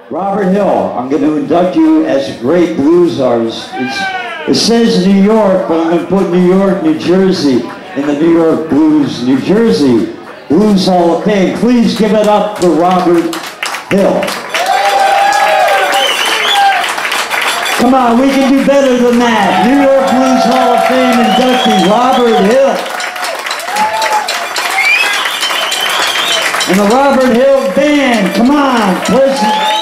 Robert Hill, I'm going to induct you as a great blues artist. It says New York, but I'm going to put New York, New Jersey in the New York Blues, New Jersey Blues Hall of Fame. Please give it up for Robert Hill. Come on, we can do better than that. New York Blues Hall of Fame inductee, Robert Hill. And the Robert Hill Band, come on, please.